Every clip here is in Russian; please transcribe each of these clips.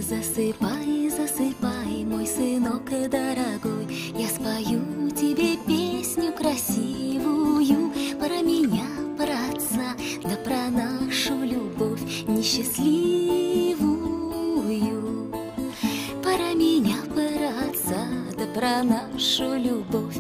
Засыпай, засыпай, мой сынок дорогой, я спою тебе песню красивую про меня, про отца, да про нашу любовь несчастливую. Про меня, про отца, да про нашу любовь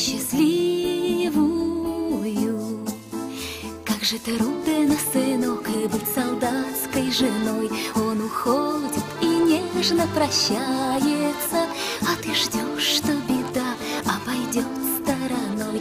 несчастливую. Как же трудно, сынок, быть солдатской женой. Он уходит и нежно прощается, а ты ждешь, что беда обойдет стороной,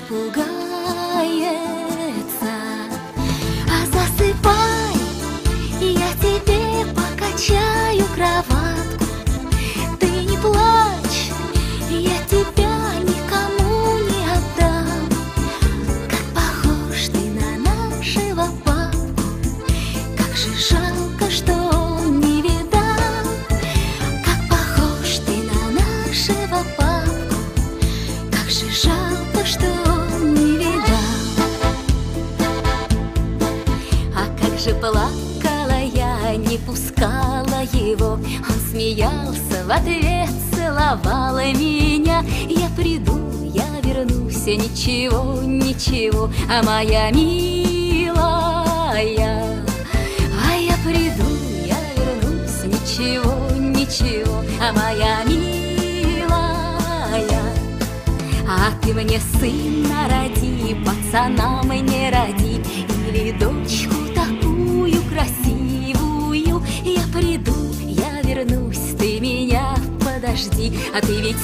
испугается. А засыпай, я тебе покачаю кроватку. Ты не плачь, я тебя никому не отдам. Как похож ты на нашего папу, как же жалко, что он не видал. Как похож ты на нашего папу, как же жалко, что он не видал. А как же плакала я, не пускала его. Он смеялся в ответ, целовал меня. Я приду, я вернусь, ничего, ничего, а моя милая. А я приду, я вернусь, ничего, ничего, а моя милая. А ты мне сына роди, пацана мне роди, или дочку такую красивую. Я приду, я вернусь, ты меня подожди, а ты ведь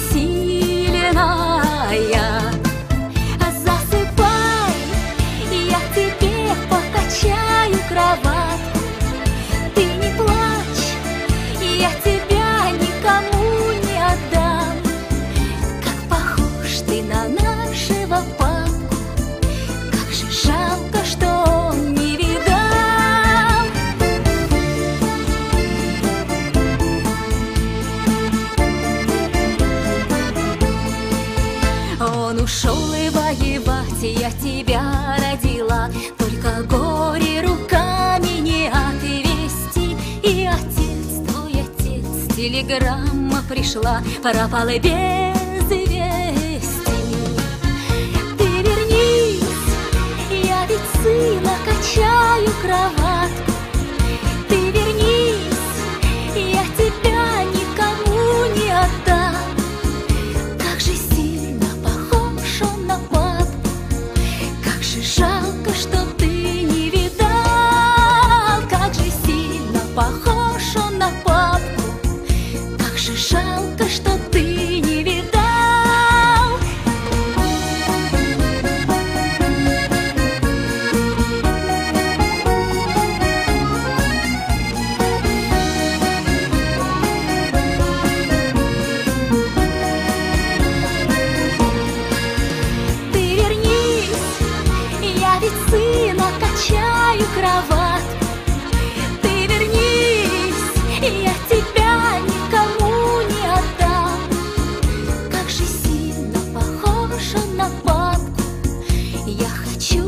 сильная. Засыпай, я тебе покачаю кроватку. Ты не плачь, я тебя никому не отдам. Как похож ты на нашего папу, как же жалко, что он не видал. Он ушел и воевать, я тебя родила, только горе руками не отвести. И отец, твой отец, телеграмма пришла, пропал и без вести. Ты вернись, я ведь сына качаю кроватку. Ты вернись, я тебя никому не отдам. Как же сильно похож он на папу, как же жалко, что ты не видал. Как же сильно похож он на папу, как же жалко, что ты не видал. Ты вернись, я ведь сына качаю кроватку. Ты вернись, я тебя никому не отдам. Как же сильно похож он на папку, я хочу